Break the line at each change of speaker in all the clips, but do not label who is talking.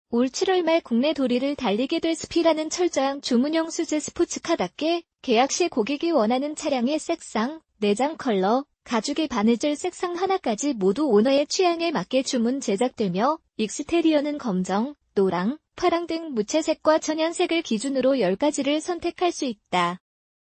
올 7월 말 국내 도리를 달리게 될 스피라는 철저한 주문형 수제 스포츠카답게 계약 시 고객이 원하는 차량의 색상, 내장 컬러, 가죽의 바느질 색상 하나까지 모두 오너의 취향에 맞게 주문 제작되며 익스테리어는 검정, 노랑, 파랑 등 무채색과 천연색을 기준으로 10가지를 선택할 수 있다.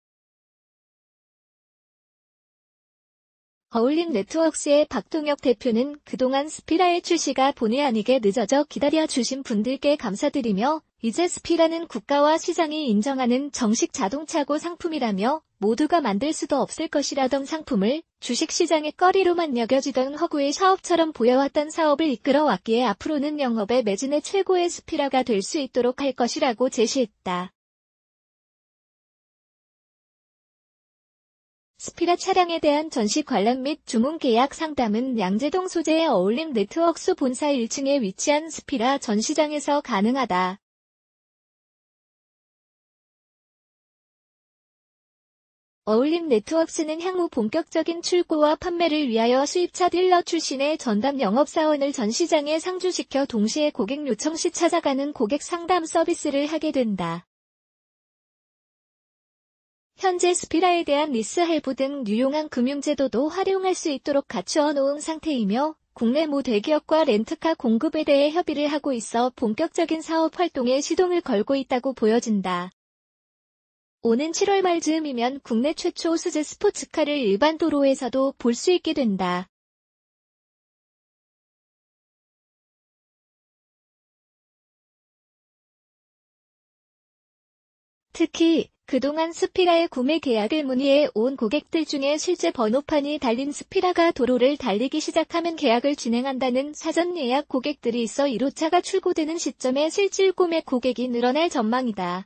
어울림 네트워크스의 박동혁 대표는 그동안 스피라의 출시가 본의 아니게 늦어져 기다려주신 분들께 감사드리며 이제 스피라는 국가와 시장이 인정하는 정식 자동차고 상품이라며 모두가 만들 수도 없을 것이라던 상품을 주식시장의 꺼리로만 여겨지던 허구의 사업처럼 보여왔던 사업을 이끌어왔기에 앞으로는 영업의 매진의 최고의 스피라가 될 수 있도록 할 것이라고 제시했다. 스피라 차량에 대한 전시 관람 및 주문 계약 상담은 양재동 소재의 어울림 네트워크스 본사 1층에 위치한 스피라 전시장에서 가능하다. 어울림 네트워크스는 향후 본격적인 출고와 판매를 위하여 수입차 딜러 출신의 전담 영업사원을 전시장에 상주시켜 동시에 고객 요청 시 찾아가는 고객 상담 서비스를 하게 된다. 현재 스피라에 대한 리스 할부 등 유용한 금융제도도 활용할 수 있도록 갖추어 놓은 상태이며 국내 모 대기업과 렌트카 공급에 대해 협의를 하고 있어 본격적인 사업 활동에 시동을 걸고 있다고 보여진다. 오는 7월 말즈음이면 국내 최초 수제 스포츠카를 일반 도로에서도 볼 수 있게 된다. 특히 그동안 스피라의 구매 계약을 문의해 온 고객들 중에 실제 번호판이 달린 스피라가 도로를 달리기 시작하면 계약을 진행한다는 사전 예약 고객들이 있어 1호차가 출고되는 시점에 실질 구매 고객이 늘어날 전망이다.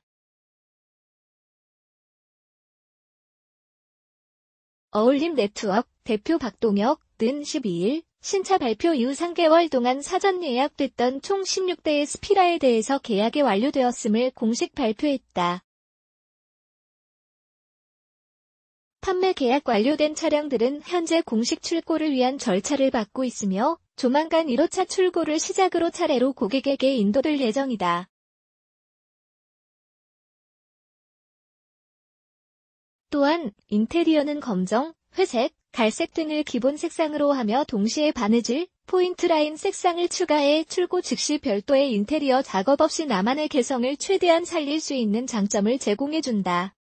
어울림 네트워크 대표 박동혁은 12일 신차 발표 이후 3개월 동안 사전 예약됐던 총 16대의 스피라에 대해서 계약이 완료되었음을 공식 발표했다. 판매 계약 완료된 차량들은 현재 공식 출고를 위한 절차를 밟고 있으며 조만간 1호차 출고를 시작으로 차례로 고객에게 인도될 예정이다. 또한 인테리어는 검정, 회색, 갈색 등을 기본 색상으로 하며 동시에 바느질, 포인트 라인 색상을 추가해 출고 즉시 별도의 인테리어 작업 없이 나만의 개성을 최대한 살릴 수 있는 장점을 제공해준다.